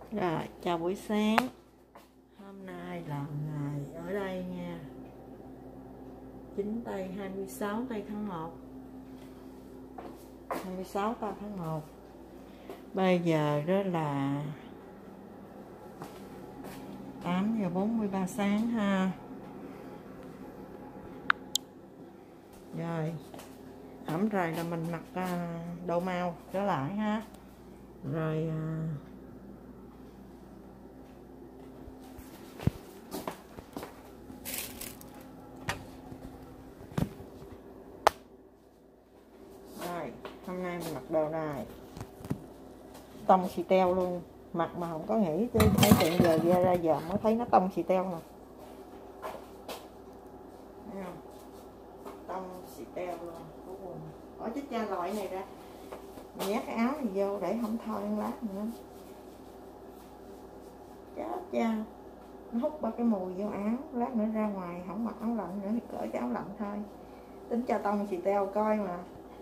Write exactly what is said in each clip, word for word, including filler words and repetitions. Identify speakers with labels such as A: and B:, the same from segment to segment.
A: Rồi, chào buổi sáng. Hôm nay là ngày ở đây nha. chín tây hai mươi sáu tây tháng một. hai mươi sáu tây tháng một. Bây giờ đó là tám giờ bốn mươi ba sáng ha. Rồi, hổm rồi là mình mặc đồ màu trở lại ha. Rồi Rồi, hôm nay mình mặc đồ này tông xì teo luôn, mặc mà không có nghĩ tới thấy chuyện giờ ra ra giờ mới thấy nó tông xì teo nè, thấy không? Tông xì teo luôn. Bỏ chiếc cha loại này ra, nhét cái áo này vô để không thôi ăn lát nữa. Chết cha, nó hút ba cái mùi vô áo, lát nữa ra ngoài không mặc áo lạnh nữa thì cởi cái áo lạnh thôi. Tính cho tông xì teo coi mà.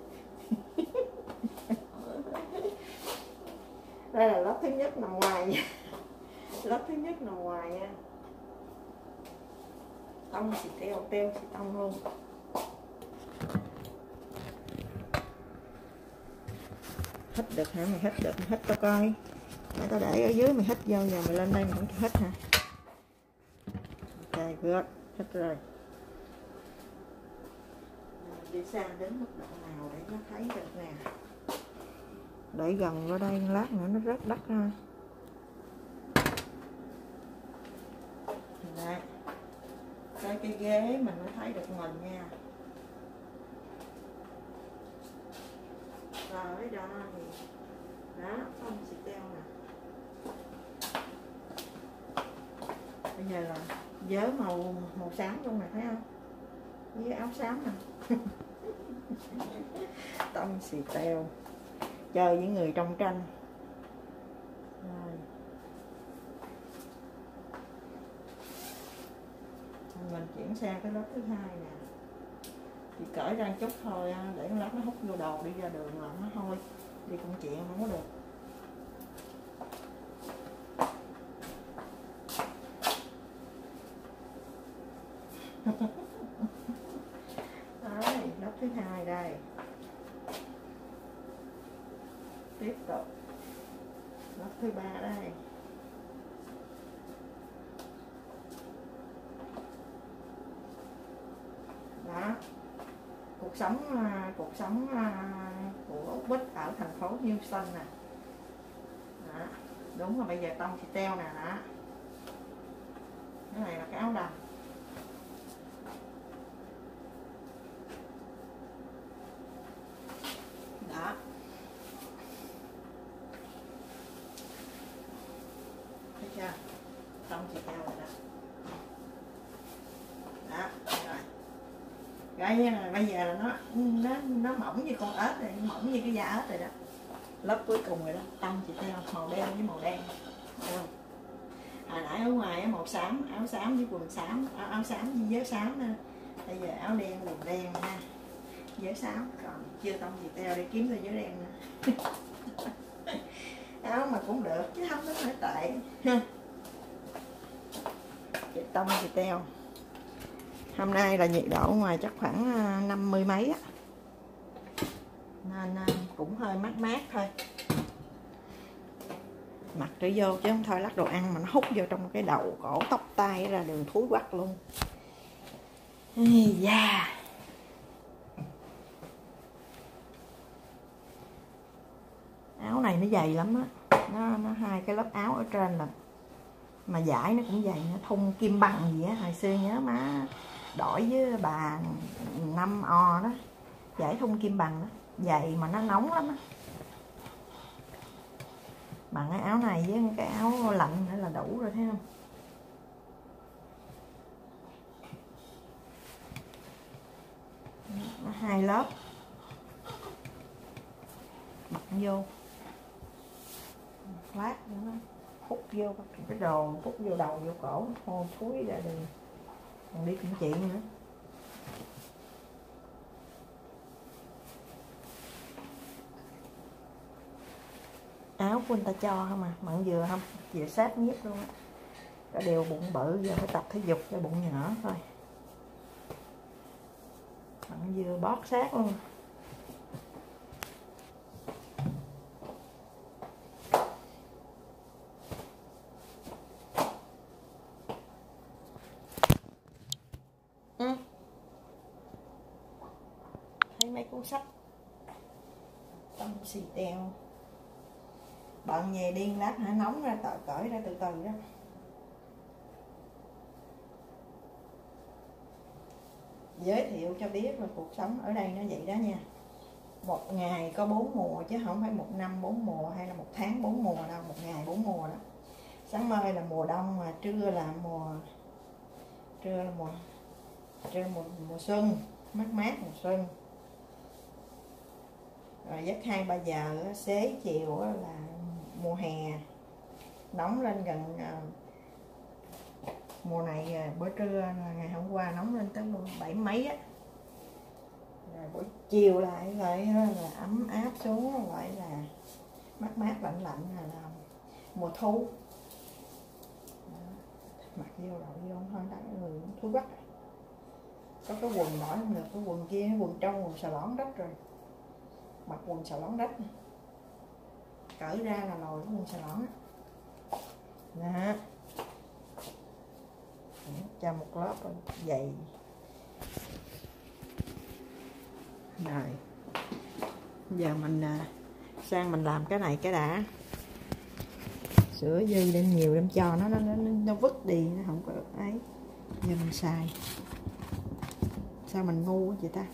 A: Đây là lớp thứ nhất nằm ngoài nha. Lớp thứ nhất nằm ngoài nha. Tông xì teo, teo xì tông luôn. Hít được hả? Mày hít được, mày hít tao coi. Mày tao để ở dưới mày hít vô, giờ mày lên đây mày không cho hít hả? Ok, good. Hít rồi. Đi xa đến mức độ nào để nó thấy được nè. Để gần vào đây lát nữa nó rớt đất ra. Đây. Cái cái ghế mình mới thấy được mình nha. Rồi đó thì đó, không xì teo nè. Bây giờ là vớ màu màu xám luôn nè, thấy không? Với áo xám nè. Tông xì teo. Chơi với người trong tranh. Rồi. Mình chuyển sang cái lớp thứ hai nè. Chỉ cởi ra chút thôi để lát nó hút vô đồ đi ra đường là nó thôi. Đi công chuyện không có được. Đấy, lớp thứ hai đây. Tiếp tục lớp thứ ba đây. Đó, cuộc sống cuộc sống của Út Bích ở thành phố Houston nè. Đó, đúng rồi, bây giờ tông xì teo nè. Đó, cái này là cái áo đầm. Đó, thấy chưa? Tông xì teo rồi đó. Đó, rồi. Rồi bây giờ là nó nó nó mỏng như con ếch rồi, mỏng như cái da ếch rồi đó. Lớp cuối cùng rồi đó, tông xì teo màu đen với màu đen. Thấy không? Hồi nãy ở ngoài màu xám, áo xám với quần xám, áo, áo xám với vớ xám nữa. Bây giờ áo đen quần đen nha, vớ xám, còn chưa tông xì teo để kiếm ra vớ đen nữa. Áo mà cũng được chứ không có phải tệ ha. Tông xì teo. Hôm nay là nhiệt độ ngoài chắc khoảng năm mươi mấy á, nên cũng hơi mát mát thôi. Mặc trở vô chứ không thôi lát đồ ăn mà nó hút vô trong cái đầu cổ tóc tai ra đường thúi quắc luôn. Da. Áo này nó dày lắm á, nó nó hai cái lớp áo ở trên là mà vải nó cũng dày, nó thun kim bằng gì á. Hồi xưa nhớ má đổi với bà năm o đó, vải thun kim bằng đó, dày mà nó nóng lắm á. Bằng cái áo này với cái áo lạnh nữa là đủ rồi, thấy không? Nó hai lớp mặc vô lát nữa nó hút vô cái đồ, hút vô đầu vô cổ, hôi thối ra đường, còn đi công chuyện nữa. Áo của người ta cho không à, mặn dừa không, dừa sát nhiếp luôn á. Có điều bụng bự giờ phải tập thể dục cho bụng nhỏ thôi. Mặn dừa bót sát luôn. Ừ. Thấy mấy cuốn sách tâm xì teo bạn về điên lát hả, nóng ra tỏi cởi ra từ từ đó. Giới thiệu cho biết là cuộc sống ở đây nó vậy đó nha, một ngày có bốn mùa chứ không phải một năm bốn mùa hay là một tháng bốn mùa đâu, một ngày bốn mùa đó. Sáng mai là mùa đông mà trưa là mùa trưa là mùa trưa mùa, mùa xuân, mát mát mùa xuân. Rồi giấc hai ba giờ xế chiều là mùa hè, nóng lên gần mùa này. Bữa trưa ngày hôm qua nóng lên tới bảy mấy á, rồi buổi chiều lại lại là ấm áp xuống, lại là mát mát lạnh lạnh là, là mùa thu. Đó. Mặc vô đội vô thôi đã người thú bắt. Có cái quần đỏ không được, cái quần kia quần trong quần xà lõn đất rồi, mặc quần xà lõn đất cởi ra là lòi cái quần xà lõn á. Đó. Cho một lớp dày. Rồi giờ mình sang mình làm cái này cái đã. Sữa dư đem nhiều đem cho nó nó nó, nó vứt đi, nó không có ấy. Giờ mình xài. Sao mình ngu quá vậy ta?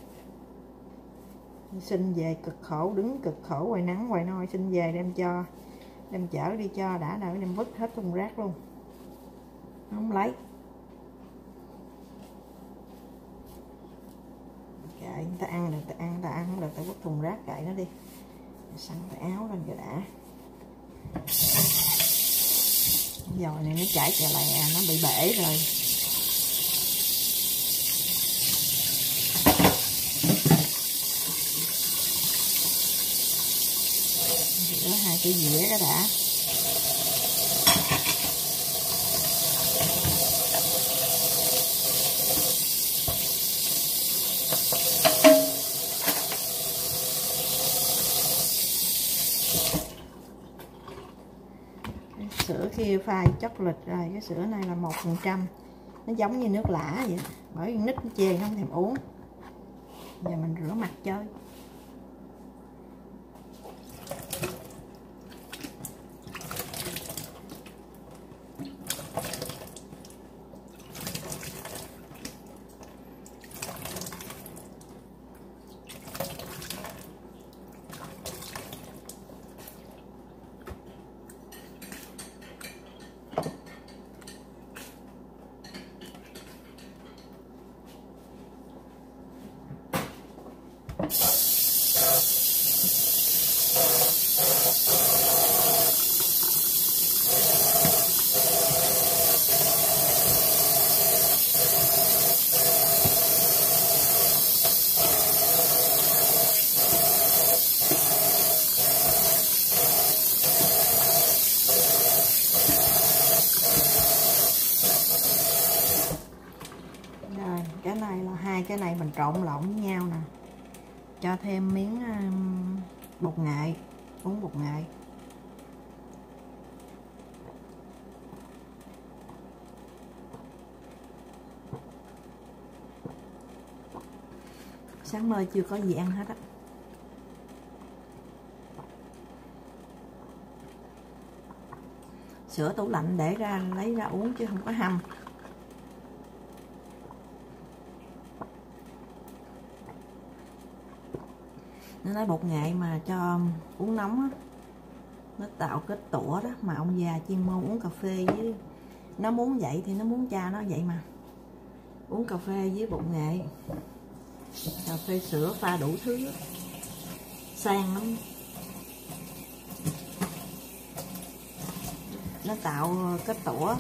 A: Xin về cực khổ, đứng cực khổ ngoài nắng ngoài nôi, xin về đem cho, đem chở đi cho đã đỡ đem vứt hết thùng rác luôn. Không lấy. Kệ, người ta ăn được, người ta ăn, người ta ăn không được, ta vứt thùng rác kệ nó đi. Sẵn cái áo lên rồi đã. Dồi này nó chảy chè lè, nó bị bể rồi. Rửa hai cái dĩa đó đã. Sữa khi pha chocolate rồi, cái sữa này là một phần trăm, nó giống như nước lã vậy, bởi con nít nó chê nó không thèm uống. Giờ mình rửa mặt chơi. Cái này là hai cái này mình trộn lộn với nhau nè, cho thêm miếng bột nghệ, uống bột nghệ. Sáng mơ chưa có gì ăn hết á. Sữa tủ lạnh để ra lấy ra uống chứ không có hâm. Nó nói bột nghệ mà cho uống nóng á, nó tạo kết tủa đó, mà ông già chuyên môn uống cà phê với, nó muốn vậy thì nó muốn cha nó vậy mà, uống cà phê với bột nghệ, cà phê sữa pha đủ thứ, sang lắm, nó tạo kết tủa.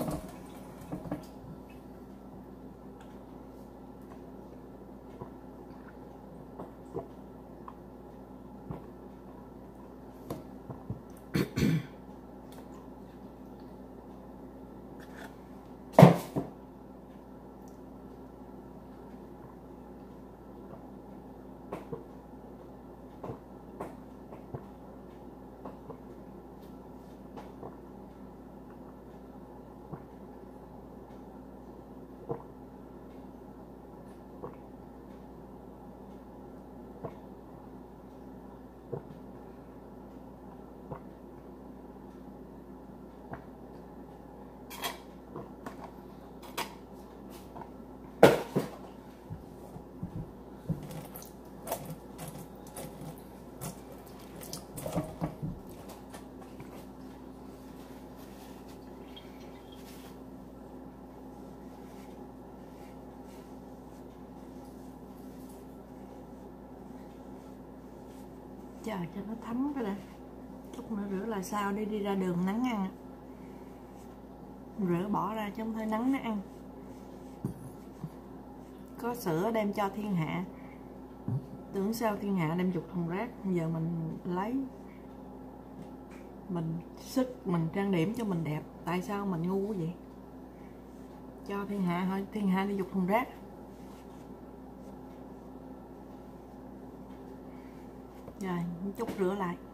A: chờ cho nó thấm cái đã, chút nữa rửa lại sau đi đi ra đường nắng ăn, rửa bỏ ra chứ không thôi nắng nó ăn. Có sữa đem cho thiên hạ, tưởng sao thiên hạ đem dục thùng rác, giờ mình lấy mình sức mình trang điểm cho mình đẹp, tại sao mình ngu quá vậy? Cho thiên hạ thôi, thiên hạ đi dục thùng rác. Rồi chút rửa lại.